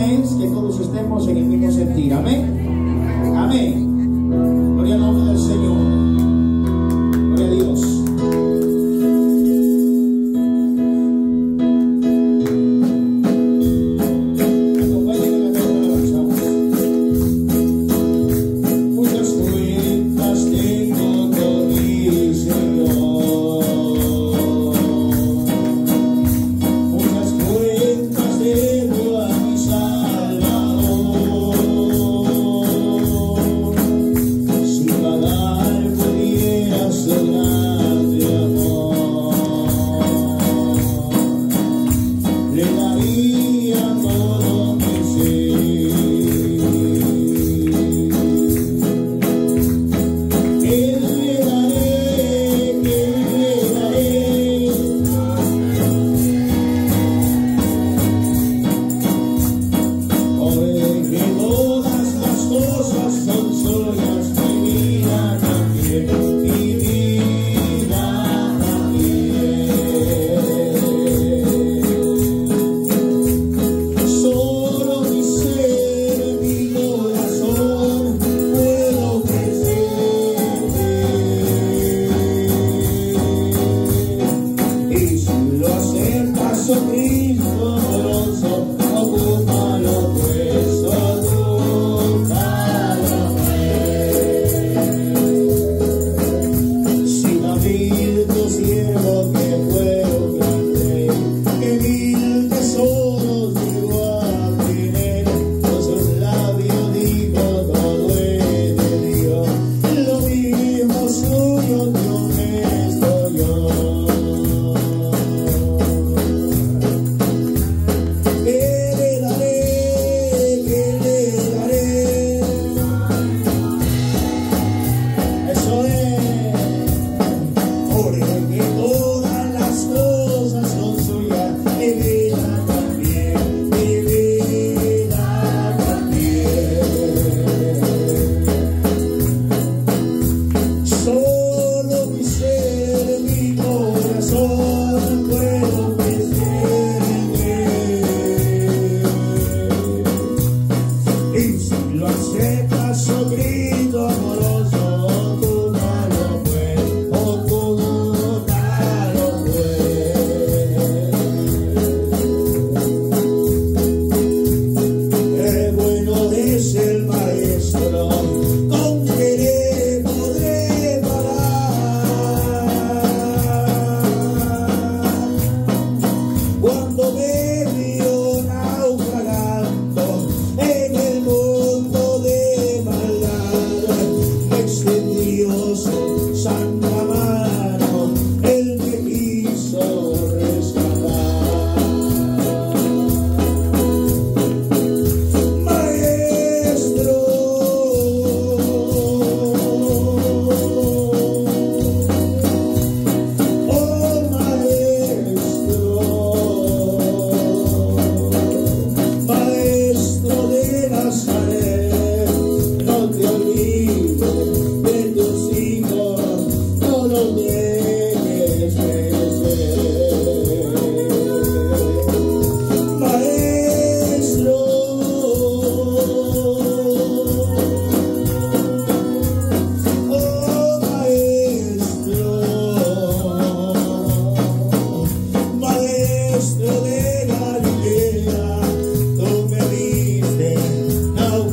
es que todos estemos en el mismo sentir. Amén. Amén. Gloria al nombre del Señor. Gloria a Dios. Maestro de Galilea, tú me diste naufragar.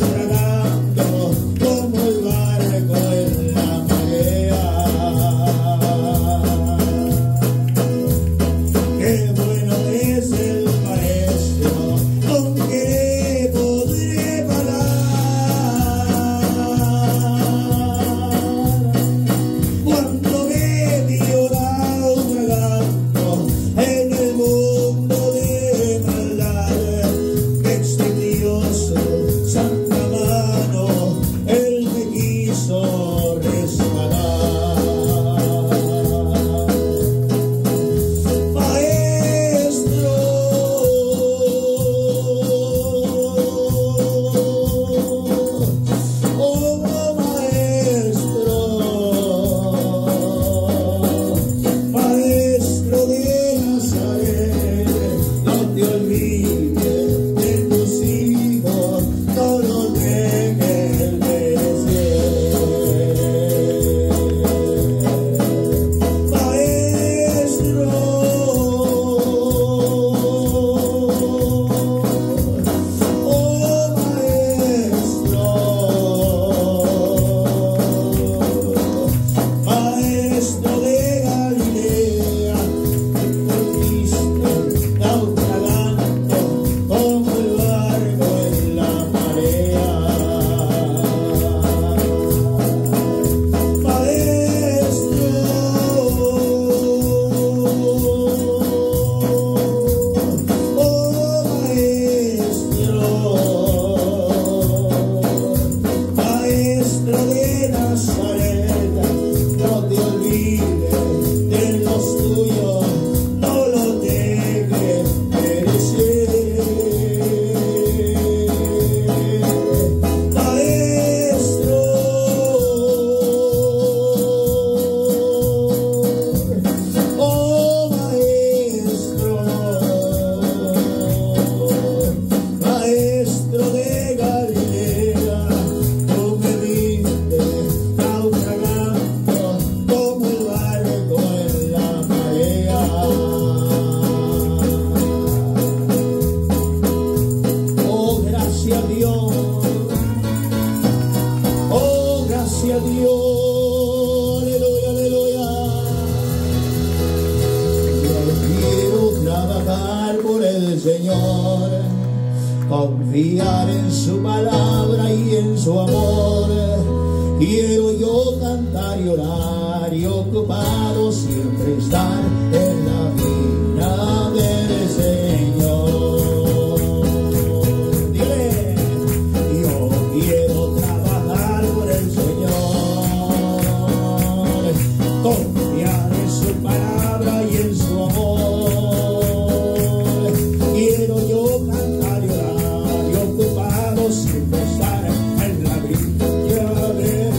Dios. Oh, gracias a Dios. Aleluya, aleluya. Yo quiero trabajar por el Señor, confiar en su palabra y en su amor. Quiero yo cantar y orar y ocupado siempre estar en la viña del Señor. Dile, yo quiero trabajar por el Señor, confiar en su palabra y en su amor. Quiero yo cantar y orar y ocupado siempre estar en la viña del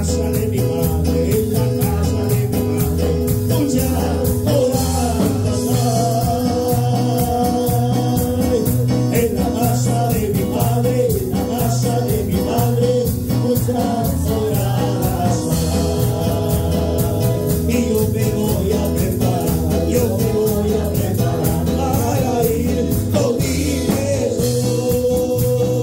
casa de mi madre, en la casa de mi madre, mucha oranza. En la casa de mi madre, en la casa de mi madre, mucha oranza. Y yo me voy a preparar, yo me voy a preparar para ir con mi Jesús.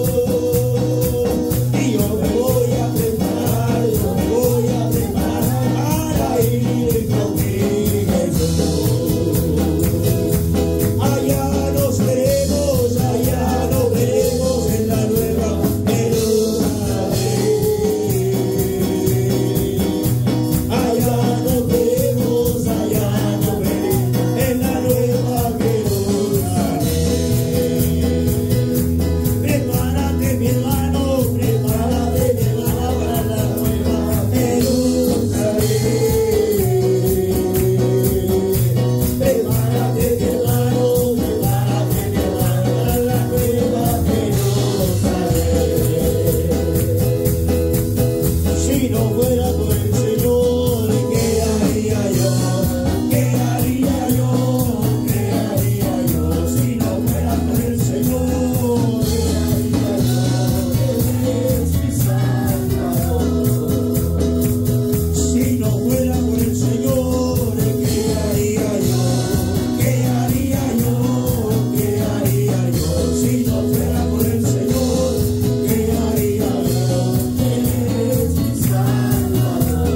Y yo me voy a preparar, yo me voy a preparar para ir con mi Jesús. Allá nos veremos en la nueva Jerusalén. Allá nos veremos en la nueva Jerusalén. Prepárate mi hermano para la nueva Jerusalén. Prepárate mi hermano para la nueva Jerusalén. Si no fuera por el Señor, ¿qué haría yo? ¿Qué haría yo? ¿Qué haría yo? Si no fuera por el Señor, ¿qué haría yo? Él es mi Salvador. Si no fuera por el Señor, ¿qué haría yo? ¿Qué haría yo? ¿Qué haría yo? Si no fuera por el Señor, ¿qué haría yo? Él es mi Salvador.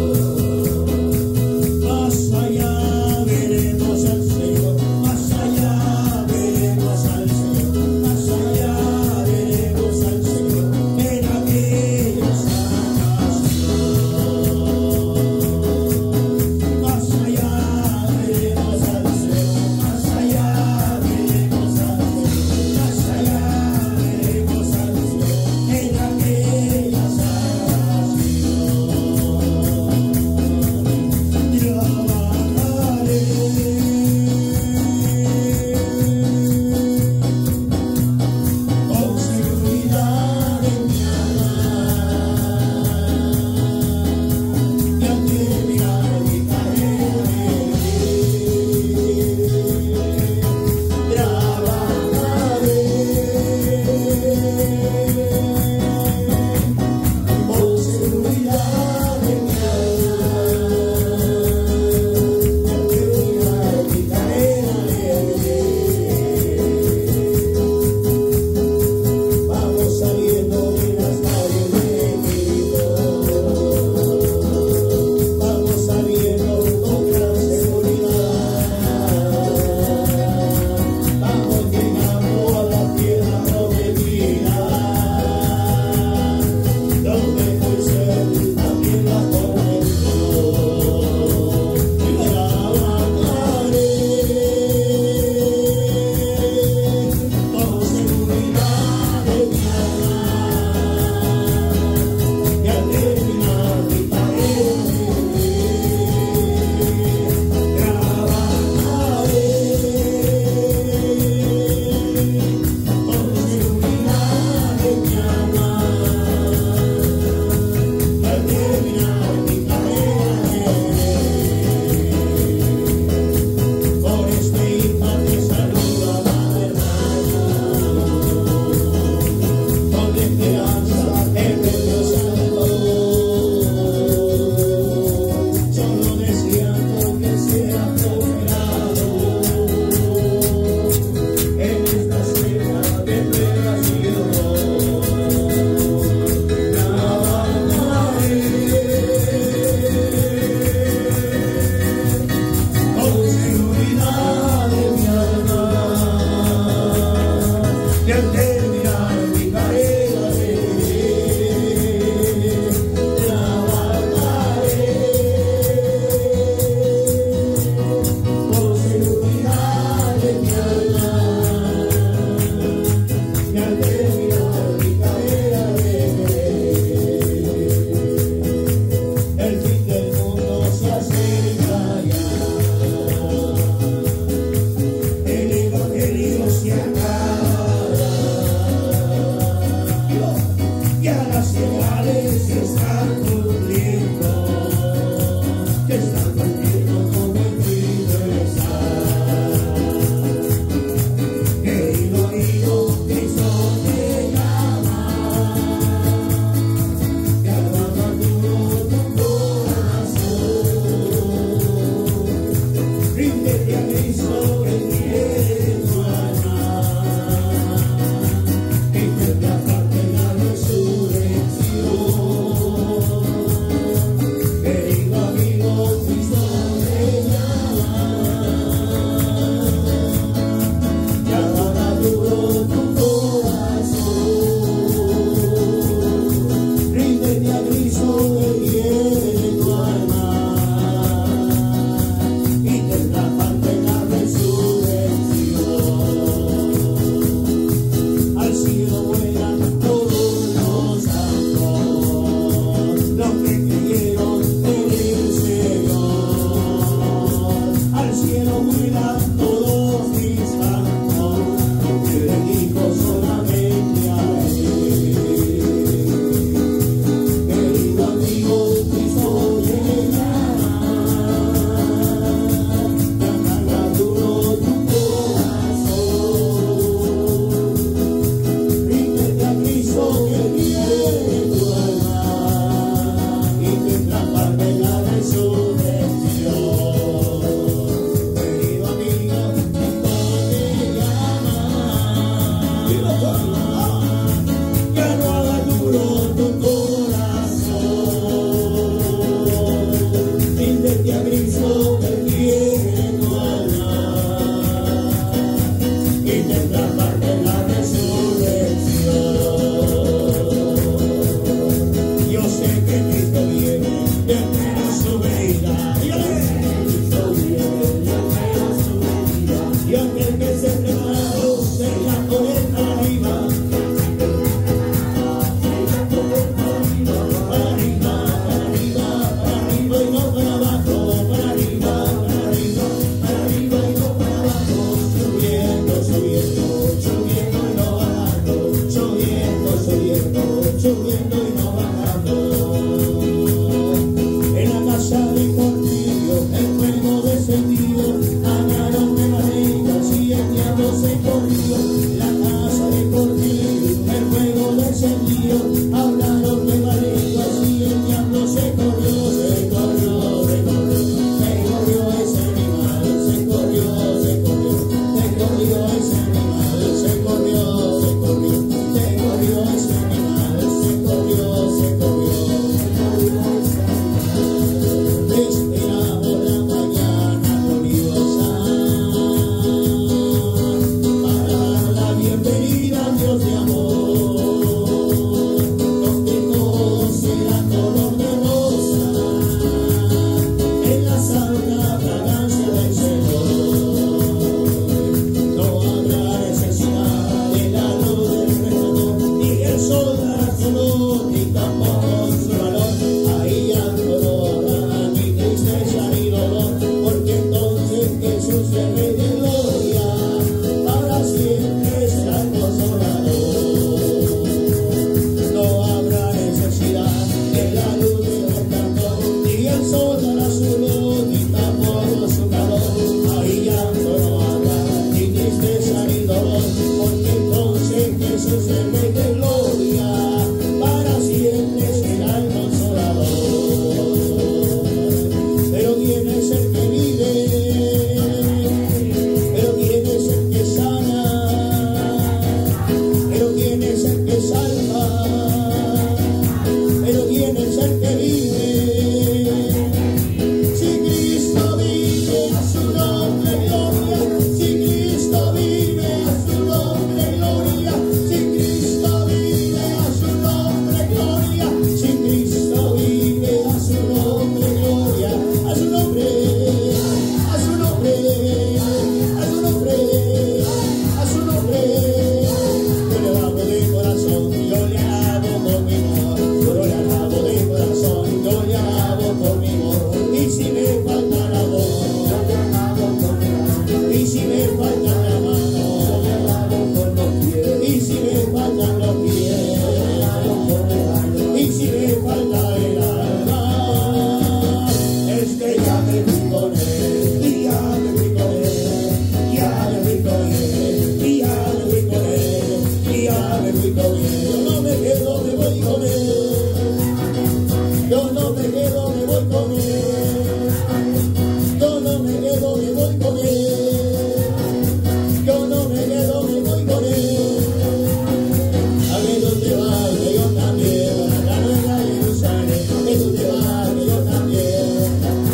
con él. Yo no me quedo, me voy con él. Yo no me quedo, me voy con él. A ver dónde va, que yo también. A la nueva Jerusalén. A ver dónde va, que yo también.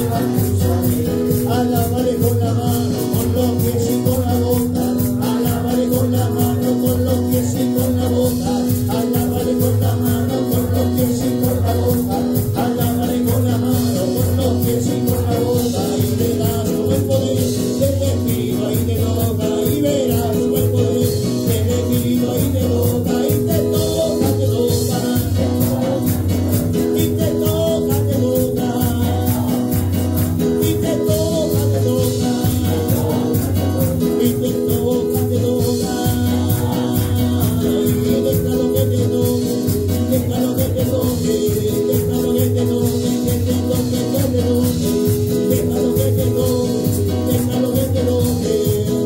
Alabaré con la mano, con los pies y con la boca. Alabaré con la mano, con los pies y con la boca. Alabaré con la mano, con los pies y con la boca. Alabaré con la mano, con los pies y con la boca. Y verás como el poder del Espíritu ahí te toca. Y verás como el poder del Espíritu ahí te toca. Y te toca, te toca. Y te toca, te toca. Y te toca, te toca. Y te toca, te toca. Y déjalo que te toque, déjalo que te toque, déjalo que te toque, que te toque, que te toque, déjalo que te toque, déjalo que te toque.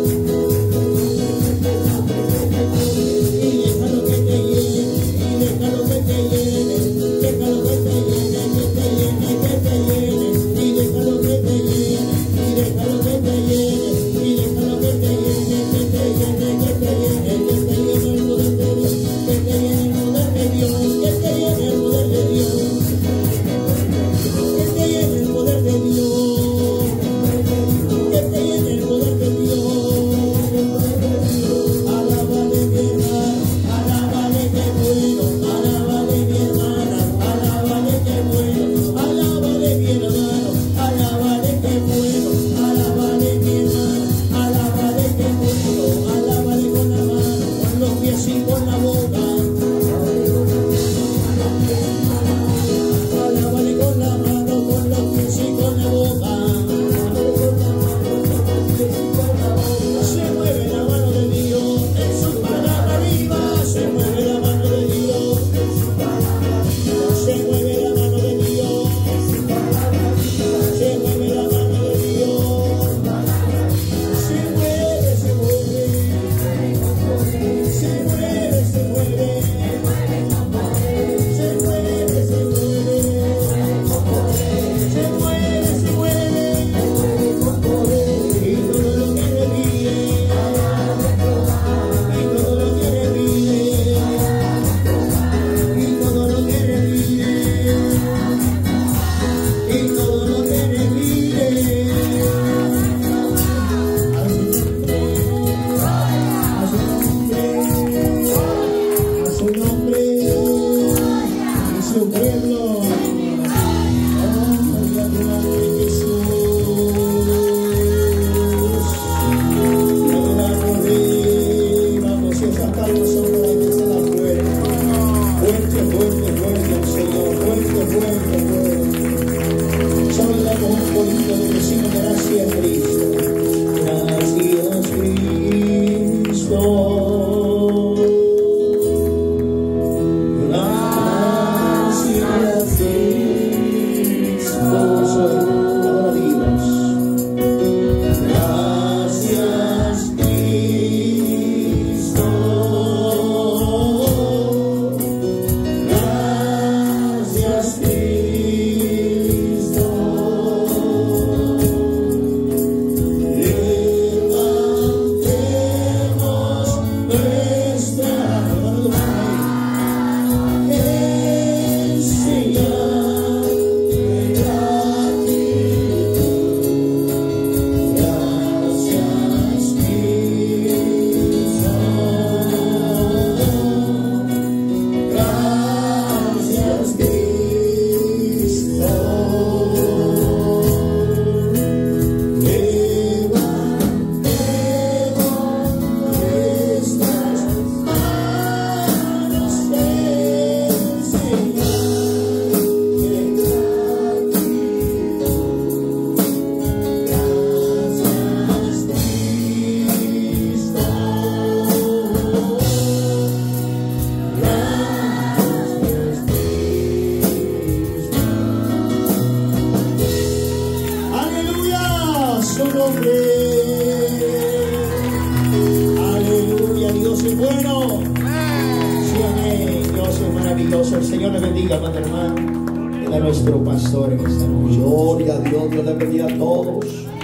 Y déjalo que te llene, y déjalo que te llene, déjalo que te llene, que te llene, que te llene, y déjalo que te llene, y déjalo que te llene, y déjalo que te llene, que te llene, que te llene, que te llene el poder de Dios, que te llene el poder de Dios, que te llene el poder de Dios, que te llene el poder de Dios, que te llene el poder de Dios. Alábale mi hermano, alábale que bueno, alábale mi hermana, alábale que bueno, alábale mi hermano, alábale que bueno, alábale mi hermana, alábale que bueno, alábale con la mano, con los pies y con la boca. Alábale con la mano, con los pies y con la boca. Se mueve la mano de Dios, en su palabra viva, se mueve la mano de Dios, se mueve la mano de Dios, se mueve la mano de Dios, se mueve, se mueve, se mueve, se mueve, se mueve, se mueve, se mueve, se mueve, y todo lo que revive, y todo lo que revive, y todo lo que revive, y todo lo que revive. A su nombre, y su pueblo. Oh, la gloria de Jesús. Adoramos, Rey. Vamos, si esas palmas son para que se las fuerte. Fuerte, fuerte, fuerte al Señor. Fuerte, fuerte, fuerte. Solo le damos un poquito de vecino. Gracias, Cristo. Gracias, Cristo. Gracias, Cristo. Ahora vivas. Gracias, Cristo. Gracias, Cristo. maravilloso. El Señor le bendiga, amado hermano. de nuestro pastor en esta noche. Gloria a Dios, Dios le bendiga a todos.